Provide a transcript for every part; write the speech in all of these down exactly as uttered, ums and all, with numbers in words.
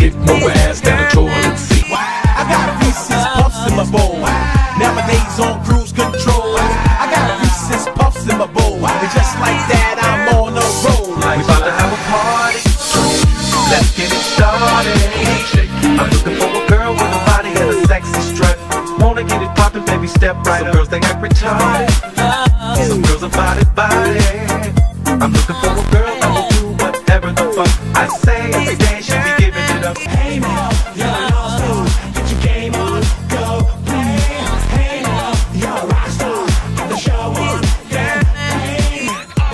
kick more ass than a toilet seat. I got Reese's Puffs in my bowl. Nowadays on cruise control. I got Reese's Puffs in my bowl. And just like that, I'm on a roll. We about to have a party. Let's get it started. I'm looking for a girl with a body and a sexy strut. Wanna get it poppin', baby, step right up. Some girls, they act retarded. Some girls are body, body. I'm looking for a girl that will do whatever the fuck I say. Every day she be giving it up. Hey now, you're an all-star. Get your game on, go play. Hey now, you're a rock star. Get the show on, yeah, hey.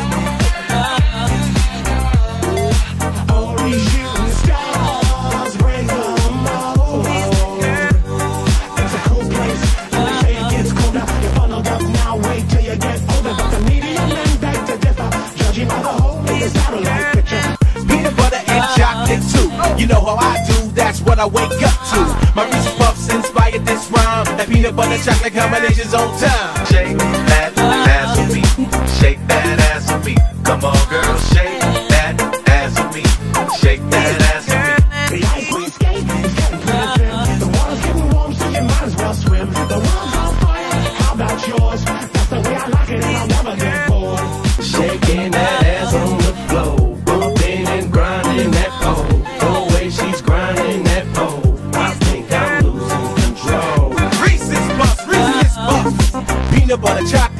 All these shooting stars bring the mold. It's a cool place, and they say it gets colder. You're funneled up now, wait till you get older. But the media men beg to differ, judging by the hole in the satellite picture. Peanut butter and chocolate too. You know how I do, that's what I wake up to. My Reese's Puffs inspired this rhyme. And peanut butter chocolate combinations on time. Shake that ass for me. Shake that ass for me. Come on, girl, shake that ass for me. Shake that ass for me. The ice we skate is getting pretty thin. The water's getting warm, so you might as well swim. The world's on fire, how about yours? That's the way I like it, and I'll never get bored. Shaking that ass on the floor. Bumping and grinding that pole. The way she's grinding that pole. I think I'm losing control. Reese's Puffs, Reese's Puffs. Peanut butter chocolate.